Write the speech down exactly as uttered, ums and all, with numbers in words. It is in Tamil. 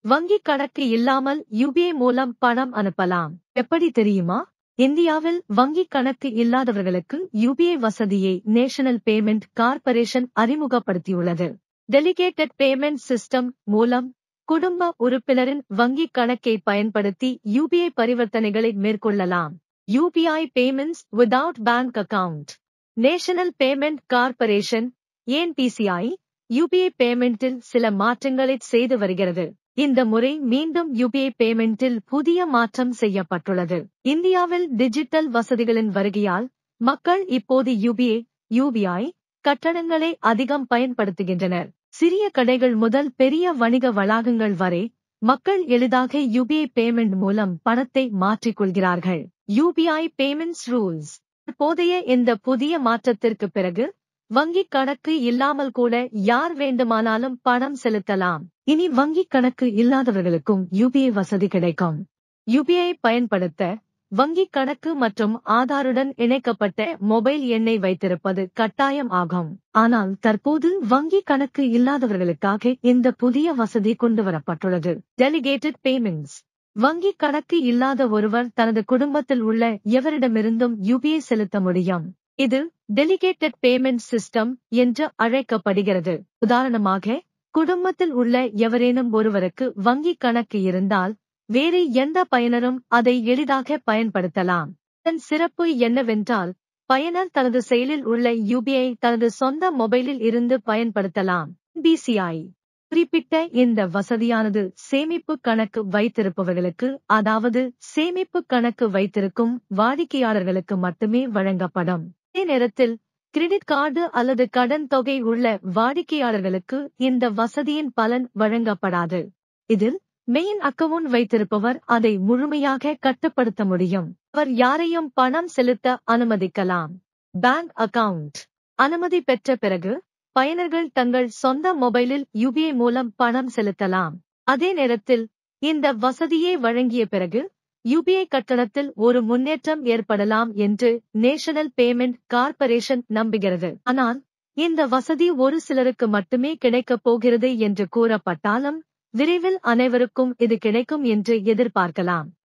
வங்கிக் கணக்கு இல்லாமல் யுபிஐ மூலம் பணம் அனுப்பலாம். எப்படி தெரியுமா? இந்தியாவில் வங்கிக் கணக்கு இல்லாதவர்களுக்கு யுபிஐ வசதியை நேஷனல் பேமெண்ட் கார்ப்பரேஷன் அறிமுகப்படுத்தியுள்ளது. டெலிகேட்டட் பேமெண்ட் சிஸ்டம் மூலம் குடும்ப உறுப்பினரின் வங்கிக் கணக்கை பயன்படுத்தி யுபிஐ பரிவர்த்தனைகளை மேற்கொள்ளலாம். UPI payments without bank account. National payment corporation NPCI UPI பேமெண்டில் சில மாற்றங்களை செய்து வருகிறது. இந்த முறை மீண்டும் யுபிஐ பேமெண்டில் புதிய மாற்றம் செய்யப்பட்டுள்ளது. இந்தியாவில் டிஜிட்டல் வசதிகளின் வருகையால் மக்கள் இப்போது யுபிஐ, யுபிஐ கட்டணங்களை அதிகம் பயன்படுத்துகின்றனர். சிறிய கடைகள் முதல் பெரிய வணிக வளாகங்கள் வரை மக்கள் எளிதாக யுபிஐ பேமெண்ட் மூலம் பணத்தை மாற்றிக் கொள்கிறார்கள். UPI payments rules. தற்போதைய இந்த புதிய மாற்றத்திற்கு பிறகு வங்கிக் கணக்கு இல்லாமல் கூட யார் வேண்டுமானாலும் பணம் செலுத்தலாம். இனி வங்கிக் கணக்கு இல்லாதவர்களுக்கும் யுபிஐ வசதி கிடைக்கும். யுபிஐ பயன்படுத்த வங்கிக் கணக்கு மற்றும் ஆதாருடன் இணைக்கப்பட்ட மொபைல் எண்ணை வைத்திருப்பது கட்டாயம் ஆகும். ஆனால் தற்போது வங்கிக் கணக்கு இல்லாதவர்களுக்காக இந்த புதிய வசதி கொண்டுவரப்பட்டுள்ளது. Delegated payments. வங்கிக் கணக்கு இல்லாத ஒருவர் தனது குடும்பத்தில் உள்ள எவரிடமிருந்தும் யுபிஐ செலுத்த முடியும். இது டெலிகேட்டட் பேமெண்ட் சிஸ்டம் என்று அழைக்கப்படுகிறது. உதாரணமாக, குடும்பத்தில் உள்ள எவரேனும் ஒருவருக்கு வங்கிக் கணக்கு இருந்தால் வேறு எந்த பயனரும் அதை எளிதாக பயன்படுத்தலாம். இதன் சிறப்பு என்னவென்றால், பயனர் தனது செயலில் உள்ள யுபிஐ தனது சொந்த மொபைலில் இருந்து பயன்படுத்தலாம். பிசிஐ குறிப்பிட்ட இந்த வசதியானது சேமிப்பு கணக்கு வைத்திருப்பவர்களுக்கு, அதாவது சேமிப்பு கணக்கு வைத்திருக்கும் வாடிக்கையாளர்களுக்கு மட்டுமே வழங்கப்படும். அதே நேரத்தில் கிரெடிட் கார்டு அல்லது கடன் தொகை உள்ள வாடிக்கையாளர்களுக்கு இந்த வசதியின் பலன் வழங்கப்படாது. இதில் மெயின் அக்கவுண்ட் வைத்திருப்பவர் அதை முழுமையாக கட்டுப்படுத்த முடியும். அவர் யாரையும் பணம் செலுத்த அனுமதிக்கலாம். Bank account. அனுமதி பெற்ற பிறகு பயனர்கள் தங்கள் சொந்த மொபைலில் யுபிஐ மூலம் பணம் செலுத்தலாம். அதே நேரத்தில் இந்த வசதியை வழங்கிய பிறகு யுபிஐ கட்டணத்தில் ஒரு முன்னேற்றம் ஏற்படலாம் என்று நேஷனல் பேமெண்ட் கார்ப்பரேஷன் நம்புகிறது. ஆனால் இந்த வசதி ஒரு சிலருக்கு மட்டுமே கிடைக்கப் போகிறது என்று கூறப்பட்டாலும் விரைவில் அனைவருக்கும் இது கிடைக்கும் என்று எதிர்பார்க்கலாம்.